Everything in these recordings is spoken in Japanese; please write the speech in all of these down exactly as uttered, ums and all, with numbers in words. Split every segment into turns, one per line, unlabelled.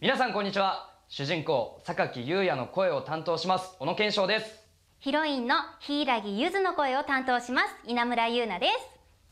皆さんこんにちは。主人公榊優也の声を担当します小野賢章です。
ヒロインの柊ゆずの声を担当します稲村優奈です。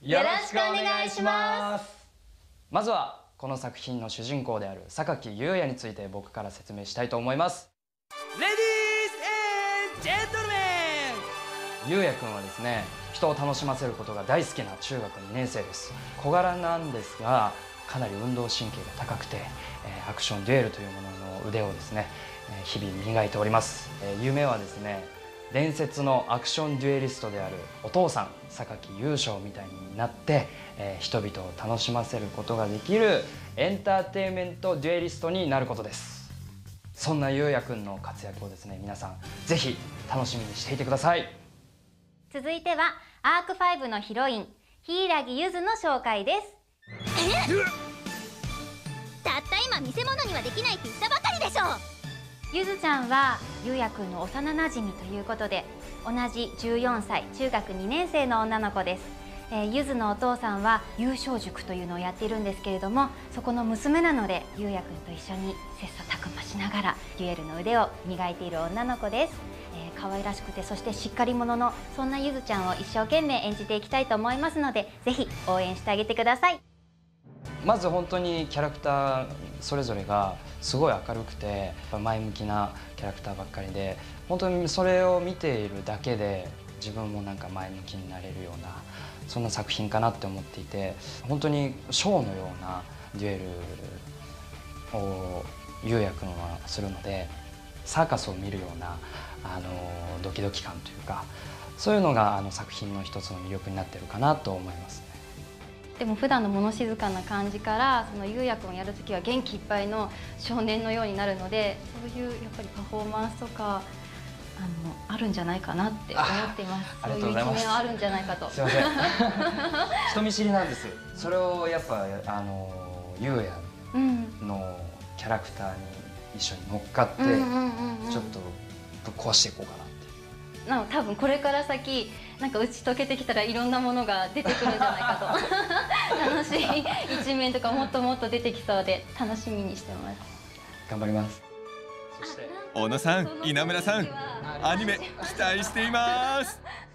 よろしくお願いします。まずはこの作品の主人公である榊優也について僕から説明したいと思います。
レディース・エン・ジェントルメン。
優也くんはですね、人を楽しませることが大好きな中学にねん生です。小柄なんですがかなり運動神経が高くて、えー、アクションデュエルというものの腕をですね、えー、日々磨いております。えー、夢はですね、伝説のアクションデュエリストであるお父さん榊優勝みたいになって、えー、人々を楽しませることができるエンターテインメントデュエリストになることです。そんな優也くんの活躍をですね、皆さんぜひ楽しみにしていてください。
続いてはアークファイブのヒロイン柊ゆずの紹介です。
えっ、たった今見せ物にはできないって言ったばかりでしょ。
ゆずちゃんは優也くんの幼なじみということで、同じじゅうよんさい中学にねん生の女の子です。えー、ゆずのお父さんは優勝塾というのをやっているんですけれども、そこの娘なので優也くんと一緒に切磋琢磨しながらデュエルの腕を磨いている女の子です。えー、可愛らしくてそしてしっかり者のそんなゆずちゃんを一生懸命演じていきたいと思いますので、ぜひ応援してあげてください。
まず本当にキャラクターそれぞれがすごい明るくて前向きなキャラクターばっかりで、本当にそれを見ているだけで自分もなんか前向きになれるようなそんな作品かなって思っていて、本当にショーのようなデュエルを優也くんはするので、サーカスを見るようなあのドキドキ感というか、そういうのがあの作品の一つの魅力になってるかなと思いますね。
でも普段の物静かな感じからその優也くんをやるときは元気いっぱいの少年のようになるので、そういうやっぱりパフォーマンスとかあのあるんじゃないかなって思っています。そういう一面はあるんじゃないかと。
すいません人見知りなんです。それをやっぱあの優也のキャラクターに一緒に乗っかってちょっとぶっ壊していこうかなって。
なの多分これから先なんか打ち解けてきたらいろんなものが出てくるんじゃないかと楽しい一面とかもっともっと出てきそうで楽しみにしてます。
頑張ります。そして
小野さん、稲村さん、アニメ期待しています。